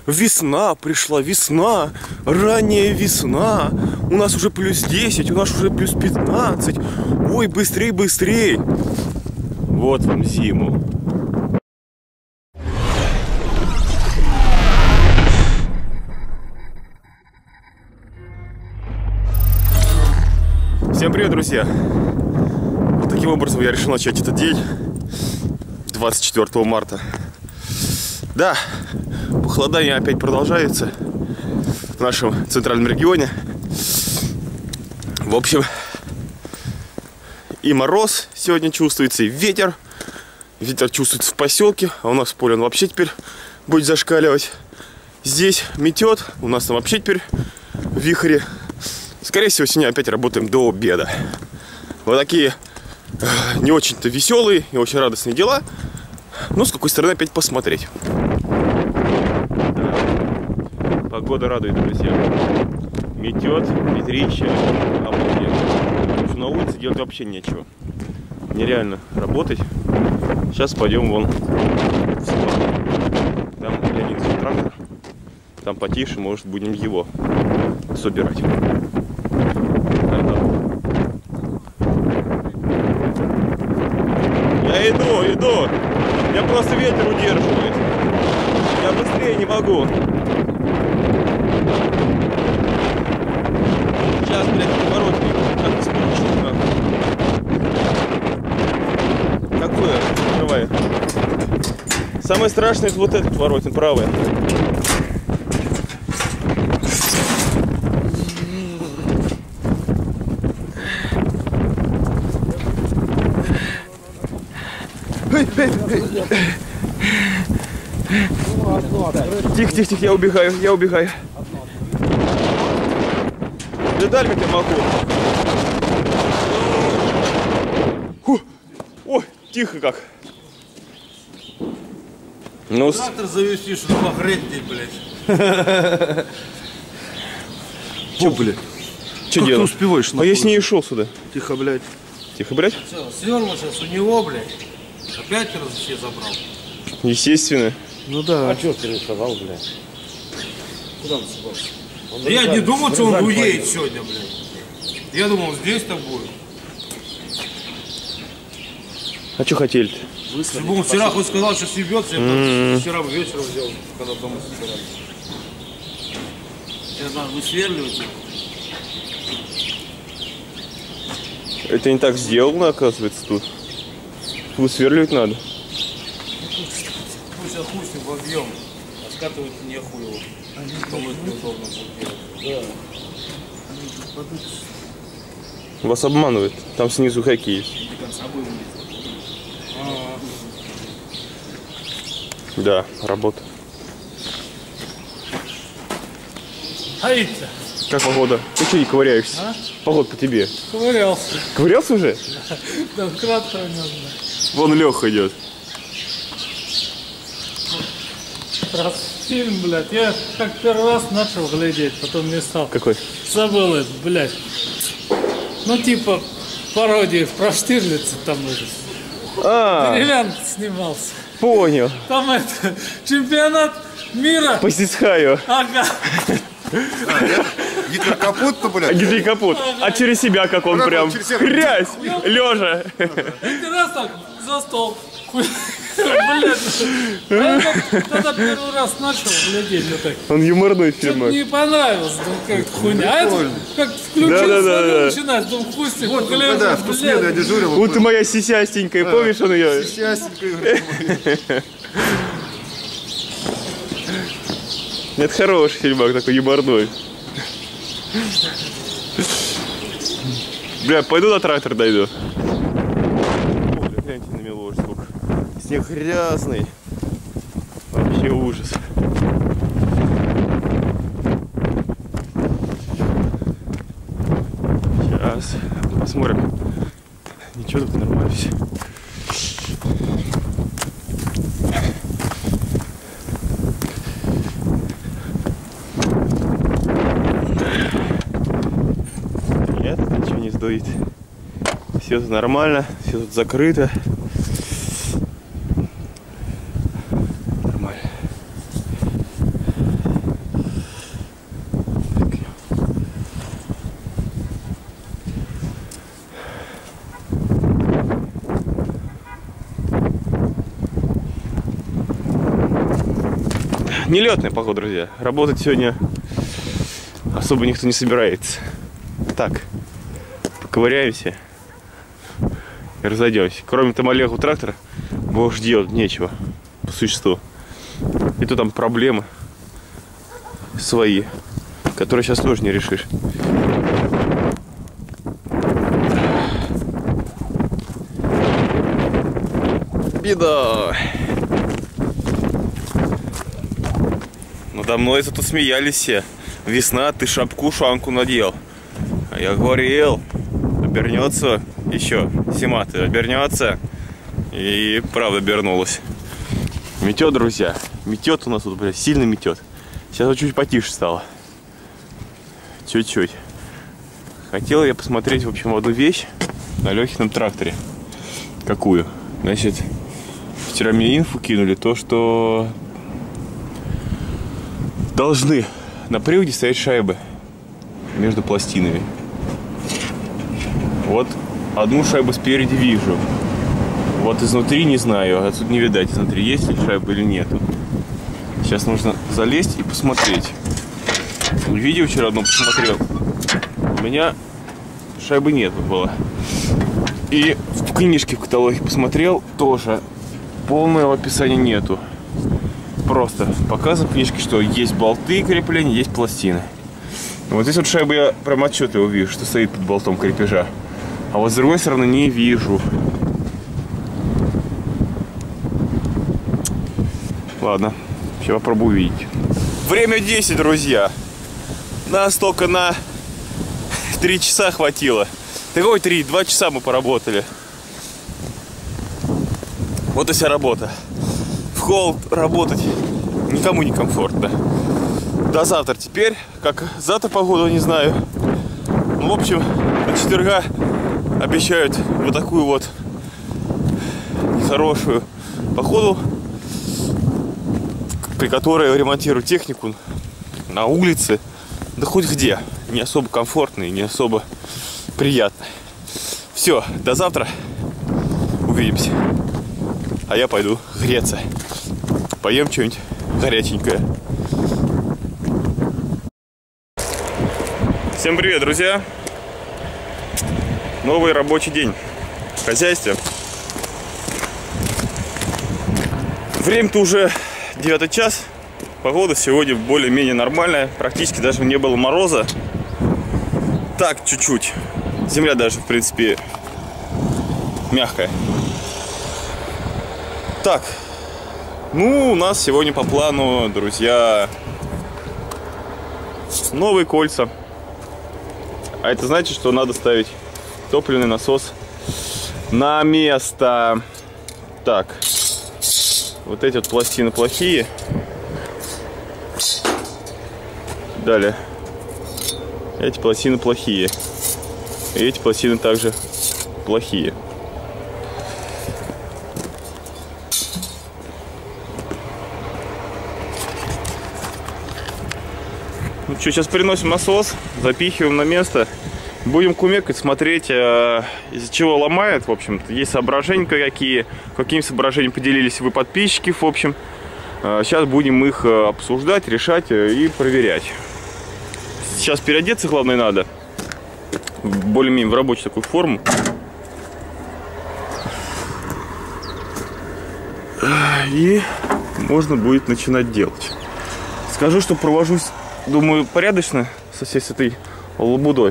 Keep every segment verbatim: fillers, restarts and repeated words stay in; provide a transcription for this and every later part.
Весна пришла, весна, ранняя весна. У нас уже плюс десять, у нас уже плюс пятнадцать. Ой, быстрей, быстрей. Вот вам зиму. Всем привет, друзья. Вот таким образом я решил начать этот день двадцать четвёртого марта. Да, похолодание опять продолжается в нашем центральном регионе. В общем, и мороз сегодня чувствуется, и ветер. Ветер чувствуется в поселке, а у нас в поле он вообще теперь будет зашкаливать. Здесь метет, у нас там вообще теперь вихри. Скорее всего, сегодня опять работаем до обеда. Вот такие э, не очень-то веселые, не очень радостные дела. Но с какой стороны опять посмотреть. Да. Погода радует, друзья. Метет, ветрище, обалденно. На улице делать вообще нечего. Нереально работать. Сейчас пойдем вон в склад. Там Леонидовский трактор. Там потише, может, будем его собирать. Я иду, иду. Меня просто ветер удерживает. Я быстрее не могу. Сейчас, блядь, поворотник. Как спручно. Какое? Открывай. Самое страшное это вот этот поворотник, правый. Тихо, тихо, тихо, я убегаю, я убегаю. Деталь как я могу. Фу. Ой, тихо как. Ну, трактор завести, что погреть ты, блядь. Че, блядь? Че делаешь? Ты успеваешь? А я с ней шел сюда. Тихо, блядь. Тихо, блядь. Все, свернул сейчас у него, блядь. Опять раз все забрал. Естественно. Ну да. А что ты рисовал, блядь? Куда он собрался? Да я не думал, что он уедет сегодня, блядь. Я думал, здесь так будет. А что хотели-то? Если бы он вчера хоть сказал, что съебется, я бы вчера вечером взял, когда дома собирались. Я знаю, высверливать. Это не так сделано, оказывается, тут. Высверливать надо. Пусть отпустим в объем, а скатывать нехуй его. Кому это неудобно будет делать. Да. Вас обманывают. Там снизу хайки есть. До конца будем лезть. Да, работа. Аита. Как погода? Ты что не ковыряешься? А? Погода по тебе. Ковырялся. Ковырялся уже? Да, кратко у него. Вон Леха идет. Раз фильм, блядь, я как первый раз начал глядеть, потом не стал. Какой? Забыл это, блядь. Ну, типа, пародия про Штирлица там этот. А, Деревянко снимался. понял. Там это, чемпионат мира. По Сисхаю. Ага. Гитлер капут-то, блядь. Гидрий капут. А через себя как он прям. Хрясь. Лежа. Один раз так за стол. Блядь. Тогда первый раз начал глядеть вот так. Он юморной Что-то фильм. не понравилось, думаю, как-то хуйня. А это как включился, Да, да, да, да. начинать, думаю, хвостик. Вот, когда в ту смену я дежурил. Вот ты моя сисястенькая, помнишь он ее? Счастьенько. Это хороший фильмак, такой юморной. Бля, пойду на трактор дойду. О, бля, гляньте на мелочь сколько. Снег грязный. Вообще ужас. Сейчас посмотрим. Ничего, тут нормально все. Нет, ничего не сдует. Все тут нормально, все тут закрыто. Нормально. Нелетная погода, друзья. Работать сегодня особо никто не собирается. Так, поковыряемся и разойдемся. Кроме Томалеху трактора больше делать нечего по существу. И то там проблемы свои, которые сейчас тоже не решишь. Беда. Надо мной тут смеялись все. Весна, ты шапку-шанку надел. А я говорил, обернется еще. Зима, ты обернется. И правда обернулась. Метет, друзья. Метет у нас тут, блядь, сильно метет. Сейчас вот чуть потише стало. Чуть-чуть. Хотел я посмотреть, в общем, одну вещь на Лехином тракторе. Какую? Значит, вчера мне инфу кинули, то, что должны на приводе стоять шайбы между пластинами. Вот одну шайбу спереди вижу. Вот изнутри не знаю, отсюда не видать, изнутри есть ли шайба или нет. Сейчас нужно залезть и посмотреть. Видео вчера одно посмотрел. У меня шайбы нет было. И в книжке в каталоге посмотрел, тоже полного описания нету. Просто показывает в книжке, что есть болты крепления, есть пластины. Вот здесь вот шайбу я прям отчетливо вижу, что стоит под болтом крепежа. А вот с другой стороны не вижу. Ладно, сейчас попробую увидеть. Время десять, друзья. Нас только на три часа хватило. Такой три, два часа мы поработали. Вот и вся работа. В холод работать никому не комфортно. До завтра теперь. Как завтра погоду, не знаю. Ну, в общем, до четверга обещают вот такую вот нехорошую походу, при которой ремонтирую технику на улице, да хоть где. Не особо комфортно и не особо приятно. Все, до завтра. Увидимся. А я пойду греться. Поем что-нибудь горяченькое. Всем привет, друзья. Новый рабочий день в хозяйстве. Время-то уже девятый час. Погода сегодня более-менее нормальная. Практически даже не было мороза. Так, чуть-чуть. Земля даже, в принципе, мягкая. Так. Ну, у нас сегодня по плану, друзья, новые кольца. А это значит, что надо ставить топливный насос на место. Так. Вот эти вот пластины плохие. Далее. Эти пластины плохие. И эти пластины также плохие. Ну что, сейчас переносим насос, запихиваем на место. Будем кумекать, смотреть, из-за чего ломает. В общем-то, есть соображения какие. Какими соображениями поделились вы, подписчики, в общем. Сейчас будем их обсуждать, решать и проверять. Сейчас переодеться, главное, надо. Более-менее в рабочую такую форму. И можно будет начинать делать. Скажу, что провожусь, думаю, порядочно со всей с этой лабудой.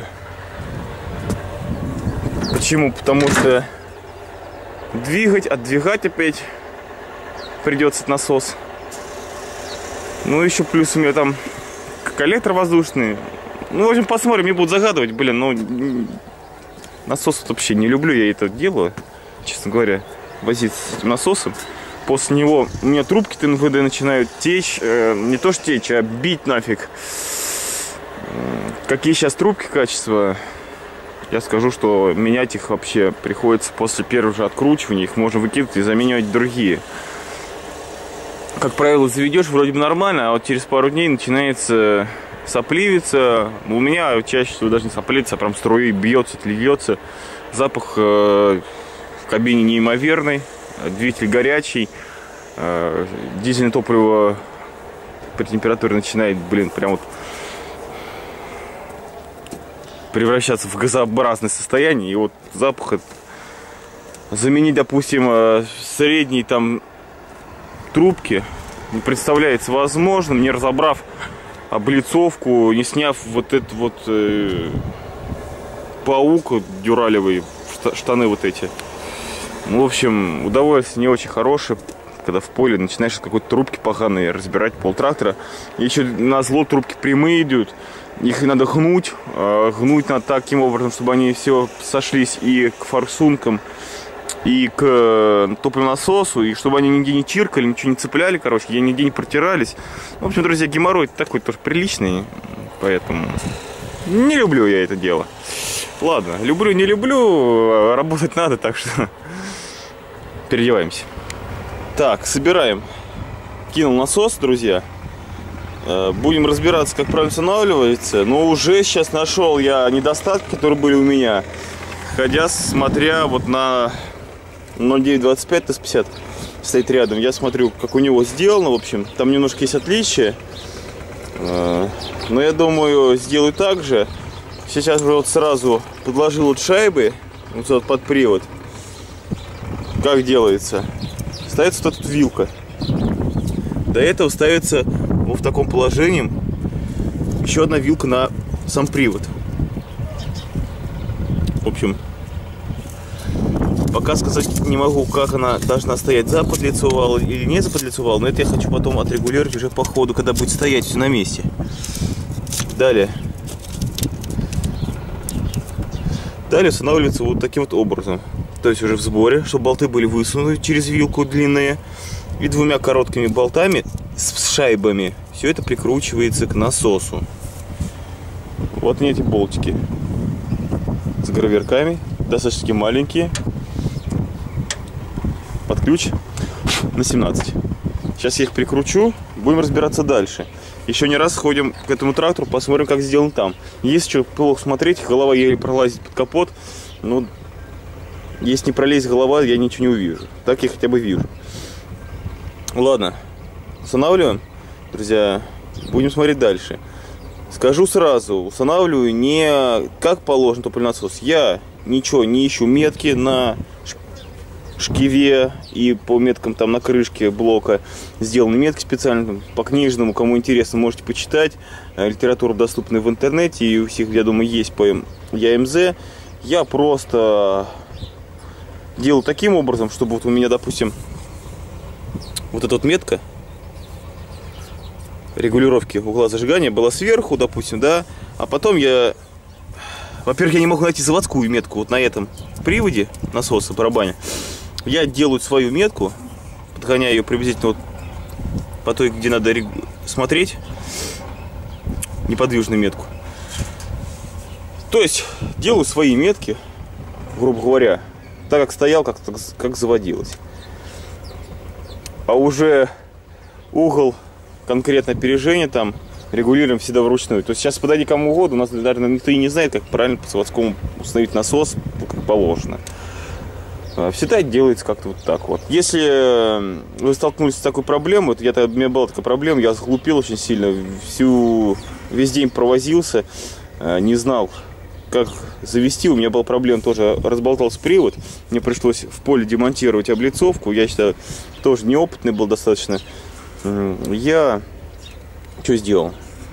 Почему? Потому что двигать, отдвигать опять придется насос. Ну, еще плюс у меня там коллектор воздушный. Ну, в общем, посмотрим, мне будут загадывать. Блин, ну, насос вообще не люблю, я это делаю, честно говоря, возиться с этим насосом. После него у меня трубки ТНВД начинают течь. Э, не то что течь, а бить нафиг. Какие сейчас трубки качества, я скажу, что менять их вообще приходится после первого же откручивания. Их можно выкидывать и заменять другие. Как правило, заведешь вроде бы нормально, а вот через пару дней начинается сопливиться. У меня чаще всего даже не сопливится, а прям струей бьется, льется. Запах э, в кабине неимоверный, двигатель горячий, э, дизельное топливо при температуре начинает, блин, прям вот превращаться в газообразное состояние. И вот запах этот. Заменить, допустим, средние там трубки не представляется возможным, не разобрав облицовку, не сняв вот этот вот э, паук дюралевый, штаны вот эти. В общем, удовольствие не очень хорошее, когда в поле начинаешь какой-то трубки поганые разбирать полтрактора. Еще на зло трубки прямые идут, их надо гнуть, э, гнуть надо таким образом, чтобы они все сошлись и к форсункам, и к топливонасосу, и чтобы они нигде не чиркали, ничего не цепляли, короче, нигде не протирались. В общем, друзья, геморрой такой тоже приличный, поэтому не люблю я это дело. Ладно, люблю, не люблю, работать надо, так что переодеваемся. Так, собираем. Кинул насос, друзья. Будем разбираться, как правильно устанавливается. Но уже сейчас нашел я недостатки, которые были у меня. Ходя, смотря вот на ноль девять двадцать пять Т С пятьдесят стоит рядом. Я смотрю, как у него сделано. В общем, там немножко есть отличия. Но я думаю, сделаю так же. Сейчас вот сразу подложил вот шайбы вот под привод. Как делается? Ставится вот эта вилка. До этого ставится вот в таком положении еще одна вилка на сам привод. В общем, пока сказать не могу, как она должна стоять, за подлицевал или не за подлицевал, но это я хочу потом отрегулировать уже по ходу, когда будет стоять все на месте. Далее. Далее устанавливается вот таким вот образом. То есть уже в сборе, чтобы болты были высунуты через вилку длинные. И двумя короткими болтами с шайбами все это прикручивается к насосу. Вот они, эти болтики. С гравирками. Достаточно маленькие. Под ключ на семнадцать. Сейчас я их прикручу. Будем разбираться дальше. Еще не раз сходим к этому трактору, посмотрим, как сделан там. Если что плохо смотреть, голова еле пролазит под капот. Но если не пролезет голова, я ничего не увижу. Так я хотя бы вижу. Ладно, устанавливаем. Друзья, будем смотреть дальше. Скажу сразу, устанавливаю не как положено топливный насос. Я ничего не ищу метки на шкиве и по меткам там на крышке блока. Сделаны метки специально по книжному. Кому интересно, можете почитать. Литература доступна в интернете. И у всех, я думаю, есть по ЯМЗ. Я просто делаю таким образом, чтобы вот у меня, допустим, вот эта вот метка регулировки угла зажигания была сверху, допустим, да. А потом я, во-первых, я не могу найти заводскую метку вот на этом приводе насоса, барабане. Я делаю свою метку, подгоняю ее приблизительно вот по той, где надо смотреть, неподвижную метку. То есть делаю свои метки, грубо говоря, так как стоял, как, как заводилось. А уже угол конкретно опережения там регулируем всегда вручную. То есть сейчас подойди кому угодно, у нас, наверное, никто и не знает, как правильно по заводскому установить насос, как положено. Всегда делается как-то вот так вот. Если вы столкнулись с такой проблемой, вот я, у меня была такая проблема, я сглупил очень сильно, всю, весь день провозился, не знал, как завести. У меня была проблема, тоже разболтался привод, мне пришлось в поле демонтировать облицовку. Я считаю, тоже неопытный был достаточно. Я что сделал?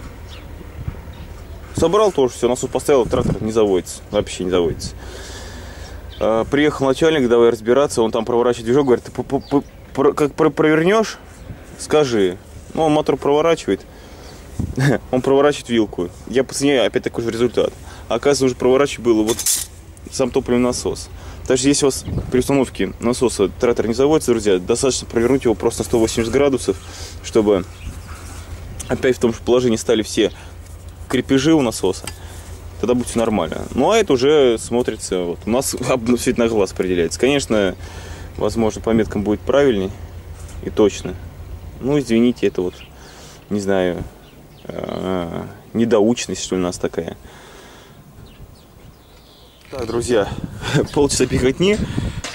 Собрал тоже все, насос поставил, трактор не заводится, вообще не заводится. Приехал начальник, давай разбираться, он там проворачивает движок, говорит, ты как провернешь, скажи. Ну, он мотор проворачивает, он проворачивает вилку. Я по цене опять такой же результат. А оказывается, уже проворачивать было вот сам топливный насос. Так что если у вас при установке насоса трактор не заводится, друзья, достаточно провернуть его просто на сто восемьдесят градусов, чтобы опять в том же положении стали все крепежи у насоса. Тогда будет все нормально. Ну а это уже смотрится, вот, у нас все это на глаз определяется. Конечно, возможно, по меткам будет правильней и точно. Ну, извините, это вот, не знаю, э, недоученность, что ли, у нас такая. Так, друзья, полчаса беготни.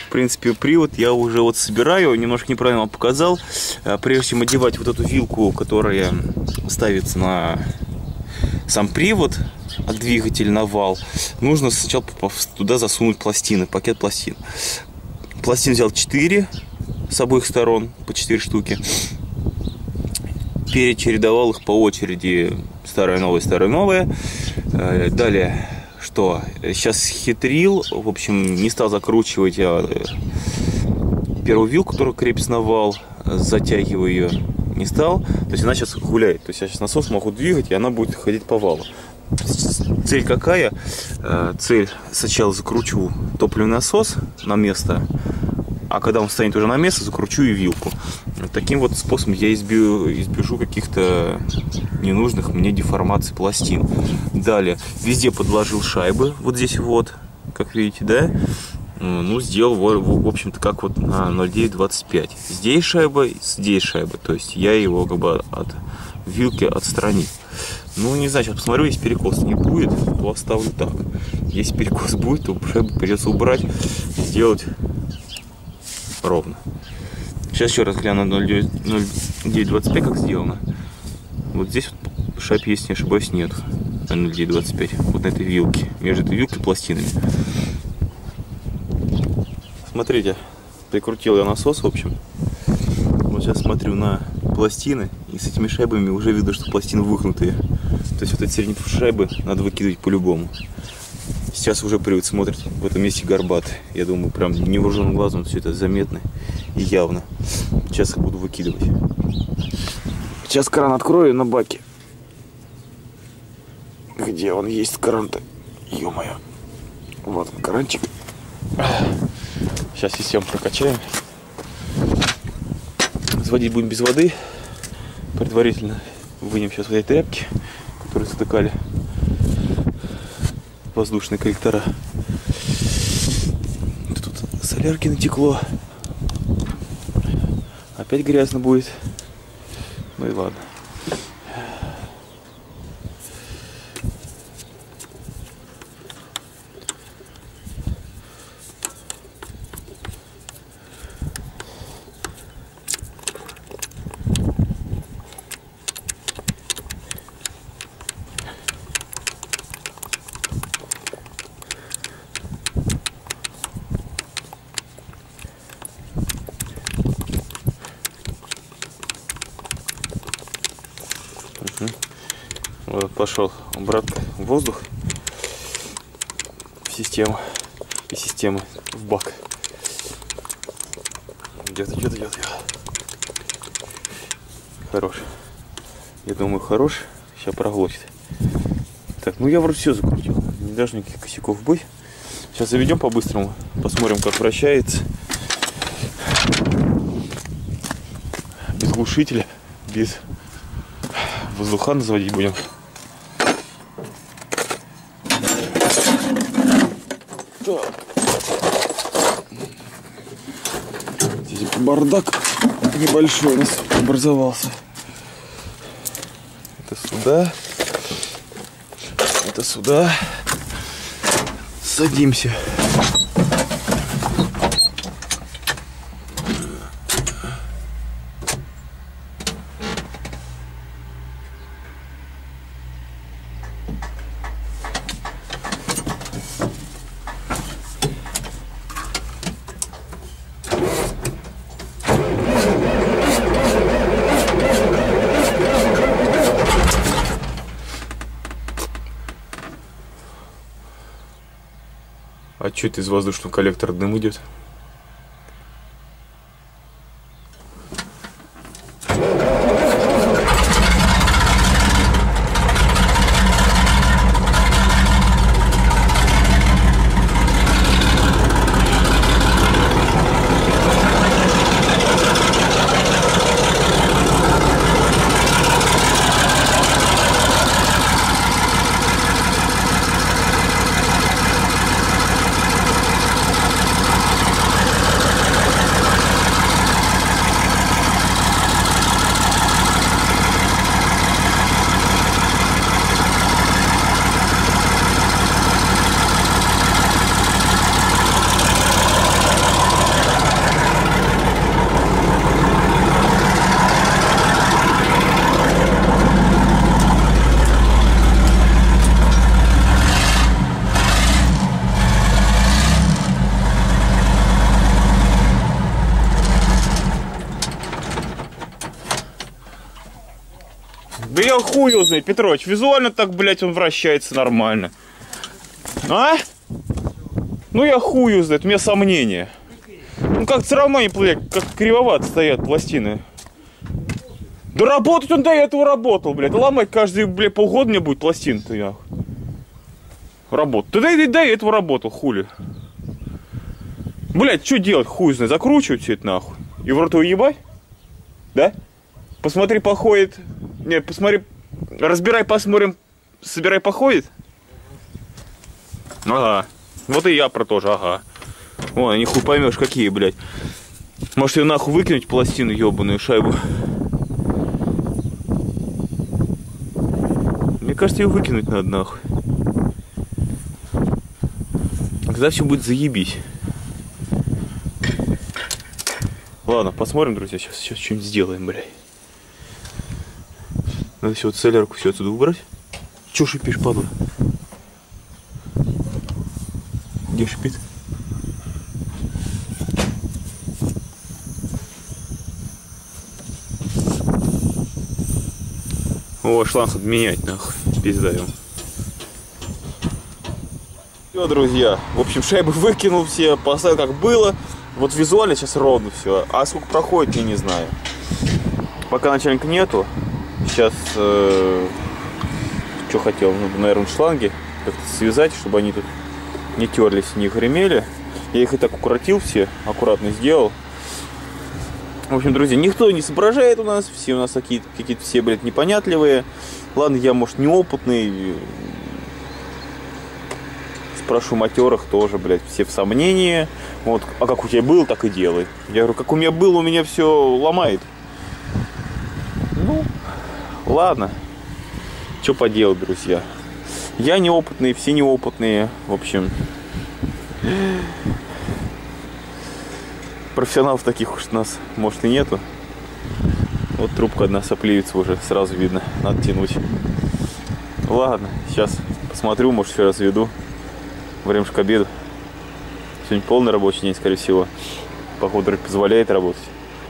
В принципе, привод я уже вот собираю, немножко неправильно вам показал. Прежде чем одевать вот эту вилку, которая ставится на сам привод от двигателя на вал, нужно сначала туда засунуть пластины, пакет пластин. Пластин взял четыре с обоих сторон, по четыре штуки. Перечередовал их по очереди, старая, новая, старая, новая. Далее, что? Сейчас хитрил, в общем, не стал закручивать я первую вилку, которая крепится на вал, затягиваю ее, не стал. То есть она сейчас гуляет, то есть я сейчас насос могу двигать, и она будет ходить по валу. Цель какая? Цель: сначала закручу топливный насос на место, а когда он станет уже на место, закручу и вилку. Таким вот способом я избежу, избежу каких-то ненужных мне деформаций пластин. Далее, везде подложил шайбы, вот здесь вот, как видите, да? Ну, сделал, в общем-то, как вот на ноль девять двадцать пять. Здесь шайба, здесь шайба. То есть я его как бы от вилки отстранил. Ну, не знаю, сейчас посмотрю, если перекос не будет, то оставлю так. Если перекос будет, то придется убрать, сделать ровно. Сейчас еще раз гляну на ноль девять двадцать пять, как сделано. Вот здесь вот шайб, если не ошибаюсь, нет. На ноль девять двадцать пять. Вот на этой вилке. Между этой вилкой и пластинами. Смотрите, прикрутил я насос, в общем. Вот сейчас смотрю на пластины, и с этими шайбами уже видно, что пластины выгнутые. То есть вот эти серединные шайбы надо выкидывать по-любому. Сейчас уже привод смотрит в этом месте горбатый. Я думаю, прям невооруженным глазом все это заметно и явно. Сейчас их буду выкидывать. Сейчас кран открою на баке. Где он есть, кран-то? Ё-моё. Вот он, кранчик. Сейчас систему прокачаем. Сводить будем без воды. Предварительно вынем сейчас вот эти тряпки, которые затыкали воздушные коллектора. Тут солярки натекло. Опять грязно будет. Ну и ладно. Вот пошел обратно воздух в систему и система в бак. Идет, идет, идет. Хорош. Я думаю, хорош. Сейчас проглотит. Так, ну я вроде все закрутил. Не должно никаких косяков быть. Сейчас заведем по-быстрому. Посмотрим, как вращается. Без глушителя, без воздуха заводить будем. Так. Здесь бардак небольшой у нас образовался. Это сюда. Это сюда. Садимся. А что это из воздушного коллектора дым идет? хуй его знает, Петрович. Визуально так, блядь, он вращается нормально. А? Ну я хуй его знает, у меня сомнения. Ну как все равно не, блядь, как кривовато стоят пластины. Да работать он до этого работал, блядь. Ломать каждые, блядь, полгода мне будет пластины-то, нахуй. Работал. Ты до, до этого работал, хули. Блядь, что делать, хуй знает, закручивать все это нахуй. И в рот его ебать? Да? Посмотри, походит. Нет, посмотри. Разбирай, посмотрим. Собирай, походит. Ага. Вот и я про то же, ага. Вон, не хуй поймешь, какие, блядь. Может ее нахуй выкинуть, пластину ебаную шайбу. Мне кажется, ее выкинуть надо нахуй. Тогда все будет заебись. Ладно, посмотрим, друзья. Сейчас, сейчас что-нибудь сделаем, блядь. Надо все, вот солярку все отсюда убрать. Че шипишь, падла? Где шипит? О, шланг надо менять, нахуй. Пизда ему. Все, друзья. В общем, шайбы выкинул все, поставил как было. Вот визуально сейчас ровно все. А сколько проходит, я не знаю. Пока начальника нету. Сейчас э, что хотел, ну, наверное, шланги как-то связать, чтобы они тут не терлись, не гремели. Я их и так укоротил все, аккуратно сделал. В общем, друзья, никто не соображает у нас, все у нас какие-то, какие-то все, блядь, непонятливые. Ладно, я, может, неопытный. Спрошу матерых тоже, блядь, все в сомнении. Вот, а как у тебя было, так и делай. Я говорю, как у меня было, у меня все ломает. Ну, ладно. Что поделать, друзья. Я неопытный, все неопытные. В общем, профессионалов таких уж у нас, может, и нету. Вот трубка одна сопливится уже, сразу видно. Надо тянуть. Ладно, сейчас посмотрю, может, еще разведу. Время к обеду. Сегодня полный рабочий день, скорее всего. Походу, позволяет работать.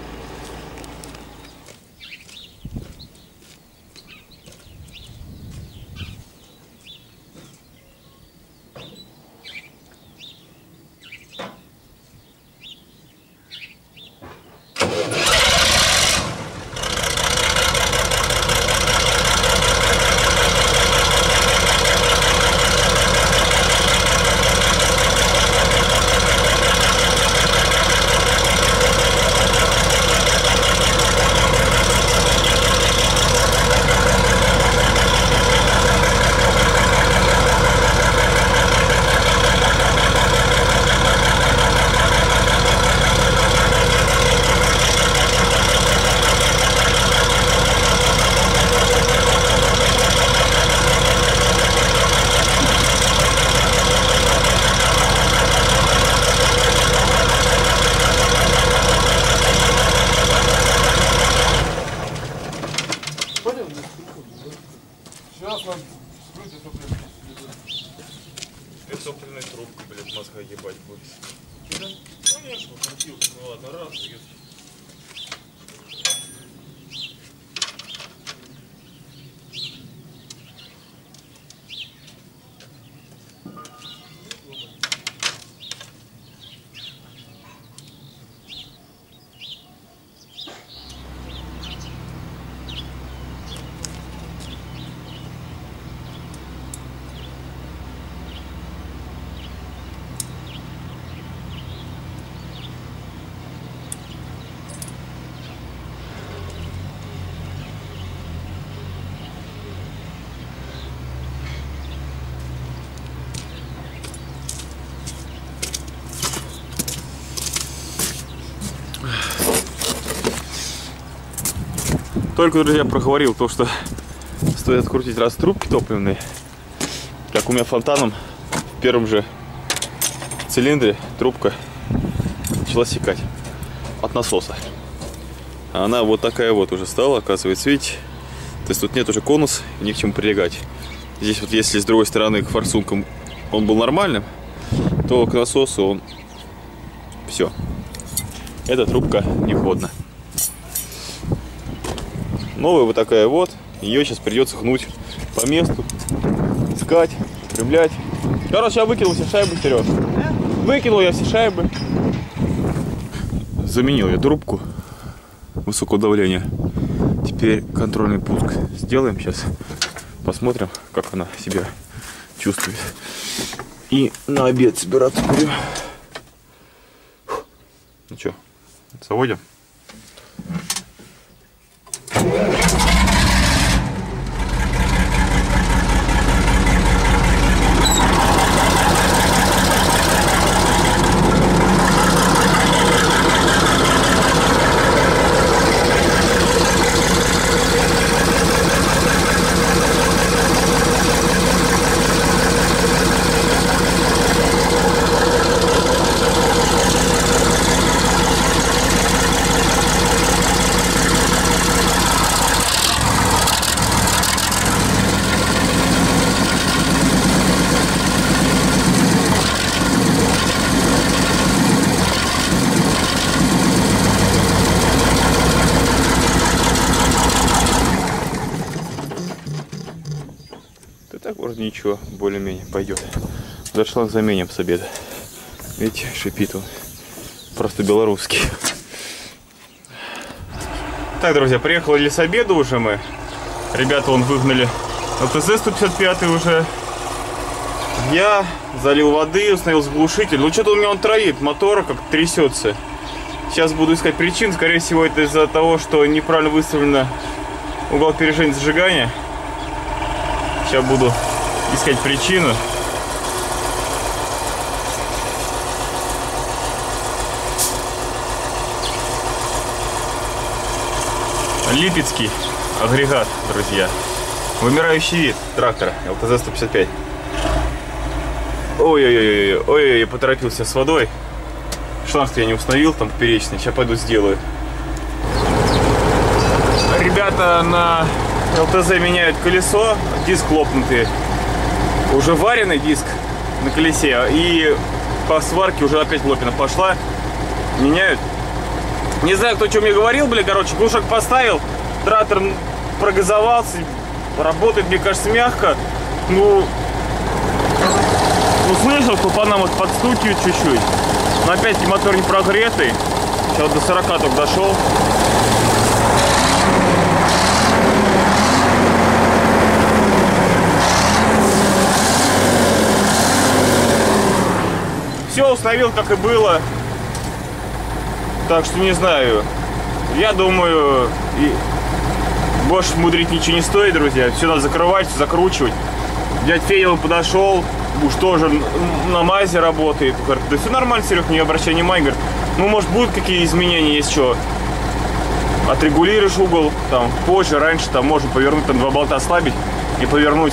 Сейчас нам скрутит топливо. Это топливная трубка, блядь, мозга ебать будет. Да? Конечно, крутился, ну ладно, раз, и... Только, друзья, проговорил то, что стоит открутить раз трубки топливные, как у меня фонтаном в первом же цилиндре трубка начала секать от насоса. Она вот такая вот уже стала, оказывается, видите. То есть тут нет уже конус, ни к чему прилегать. Здесь вот если с другой стороны к форсункам он был нормальным, то к насосу он все. Эта трубка невходна. Новая вот такая вот, Ее сейчас придется гнуть по месту, искать, выпрямлять. Короче, я выкинул все шайбы, Сереж. Выкинул я все шайбы. Заменил я трубку высокого давления. Теперь контрольный пуск сделаем сейчас. Посмотрим, как она себя чувствует. И на обед собираться будем. Ну что, заводим? Так вроде ничего, более-менее пойдет. Даже шланг заменим с обеда. Видите, шипит он. Просто белорусский. Так, друзья, приехали с обеда уже мы. Ребята вон выгнали эл тэ зэ сто пятьдесят пять уже. Я залил воды, установил заглушитель. Ну что-то у меня он троит, мотора как трясется. Сейчас буду искать причин. Скорее всего, это из-за того, что неправильно выставлено угол опережения зажигания. Сейчас буду искать причину. Липецкий агрегат, друзья. Вымирающий вид трактора эл тэ зэ сто пятьдесят пять. Ой-ой-ой, ой-ой, я поторопился с водой. Шланг я не установил, там поперечный. Сейчас пойду сделаю. Ребята на эл тэ зэ меняют колесо, диск лопнутый, уже вареный диск на колесе, и по сварке уже опять лопина пошла, меняют. Не знаю, кто что мне говорил, бля, короче, глушак поставил, трактор прогазовался, работает, мне кажется, мягко, ну, услышал, что по нам вот подстукивает чуть-чуть, но опять-таки мотор не прогретый, сейчас до сорока только дошел. Все установил, как и было. Так что не знаю. Я думаю, и больше мудрить ничего не стоит, друзья. Все надо закрывать, все закручивать. Дядь Федя подошел, уж тоже на мазе работает. Говорит, да все нормально, Серег, не обращай внимания. Говорит, ну может будут какие изменения, есть что. Отрегулируешь угол, там позже, раньше, там можно повернуть, там два болта ослабить и повернуть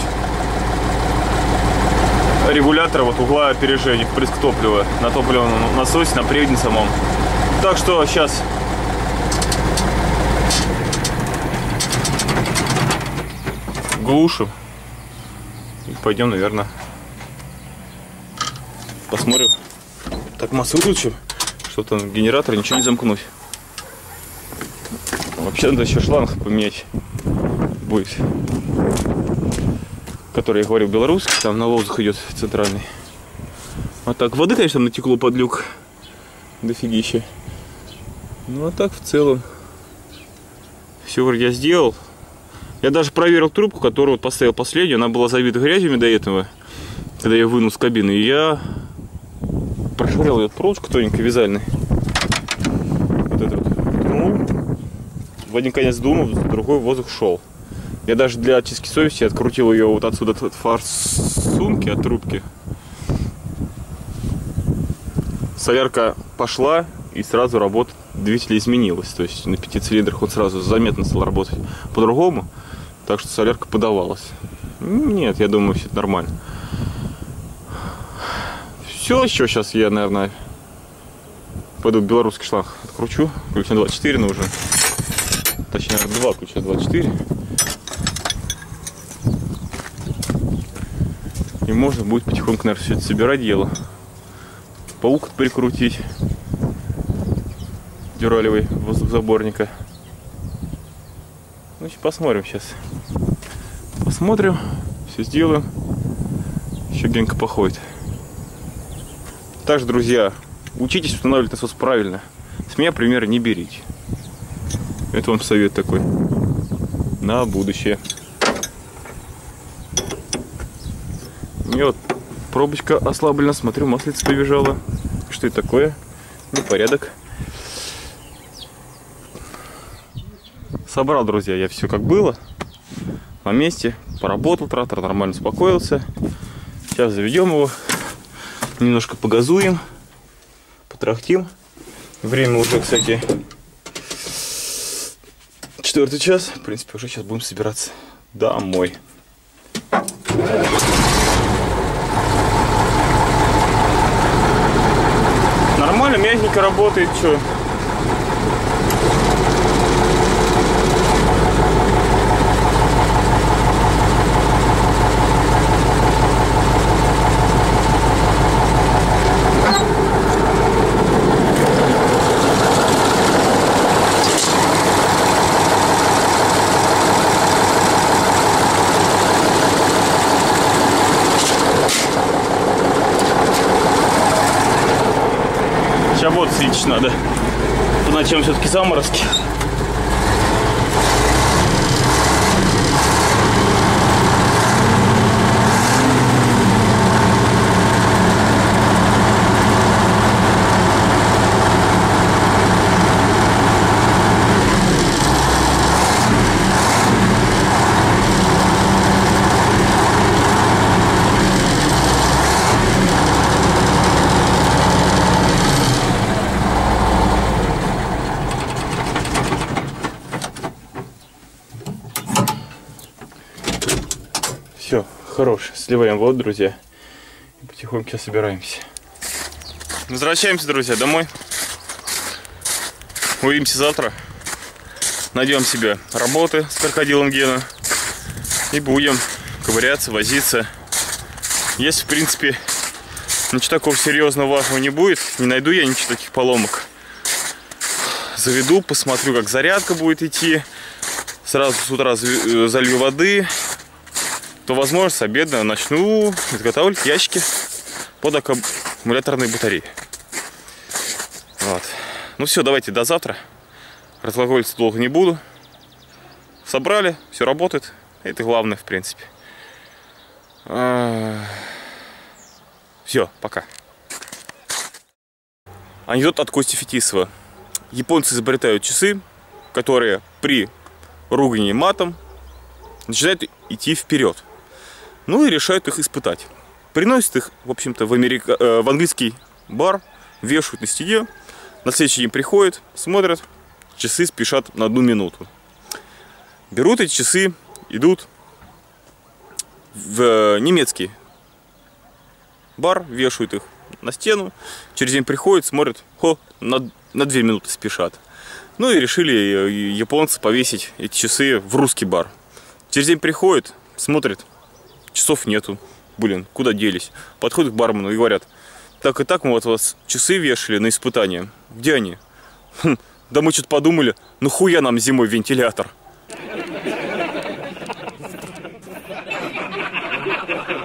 регулятора вот угла опережения, впрыск топлива на топливном насосе, на приводе самом. Так что сейчас глушим и пойдем, наверное, посмотрим. Так, массу выключим, что там генератор, ничего не замкнуть. Вообще надо еще шланг поменять будет, который, я говорил, белорусский, там на воздух идет центральный. А так, воды, конечно, натекло под люк дофигища. Ну а так в целом все вроде я сделал. Я даже проверил трубку, которую вот поставил последнюю, она была забита грязью до этого, когда я вынул с кабины. И я прошвырял этот проводку тоненький, вязальный. Вот этот вот. Ну, в один конец дунул, в другой воздух шел. Я даже для очистки совести открутил ее вот отсюда от форсунки, от трубки. Солярка пошла и сразу работа двигателя изменилась. То есть на пяти цилиндрах он сразу заметно стал работать по-другому. Так что солярка подавалась. Нет, я думаю, все это нормально. Все, еще сейчас я, наверное, пойду белорусский шланг откручу. Ключ на двадцать четыре нужен. Точнее, два ключа двадцать четыре. И можно будет потихоньку, наверное, все это собирать дело. Паук прикрутить. Дюралевый воздухозаборника. Значит, посмотрим сейчас. Посмотрим, все сделаем. Еще Генка походит. Также, друзья, учитесь устанавливать насос правильно. С меня примеры не берите. Это вам совет такой на будущее. У меня вот пробочка ослаблена. Смотрю, маслица побежала. Что это такое? Непорядок. Собрал, друзья, я все как было. На месте. Поработал, трактор нормально успокоился. Сейчас заведем его. Немножко погазуем. Потрахтим. Время уже, кстати, четвертый час. В принципе, уже сейчас будем собираться домой. Нормально, мягенько работает, что. Вот свечить надо. По ночам все-таки заморозки. Все, хорош. Сливаем воду, друзья. И потихоньку сейчас собираемся. Возвращаемся, друзья, домой. Увидимся завтра. Найдем себе работы с крокодилом Гена. И будем ковыряться, возиться. Если, в принципе, ничего такого серьезного важного не будет, не найду я ничего таких поломок, заведу, посмотрю, как зарядка будет идти. Сразу с утра залью воды. То, возможно, с обеда начну изготавливать ящики под аккумуляторные батареи. Вот. Ну все, давайте до завтра. Разглагольствовать долго не буду. Собрали, все работает. Это главное, в принципе. Все, пока. Анекдот от Кости Фетисова. Японцы изобретают часы, которые при ругании матом начинают идти вперед. Ну и решают их испытать. Приносят их, в общем-то, в, Америка... э, в английский бар, вешают на стене. На следующий день приходят, смотрят, часы спешат на одну минуту. Берут эти часы, идут в немецкий бар, вешают их на стену. Через день приходят, смотрят, хо, на, на две минуты спешат. Ну и решили японцы повесить эти часы в русский бар. Через день приходят, смотрят, часов нету. Блин, куда делись? Подходят к бармену и говорят: так и так мы вот вас часы вешали на испытание. Где они? Хм, да мы что-то подумали, ну хуя нам зимой вентилятор.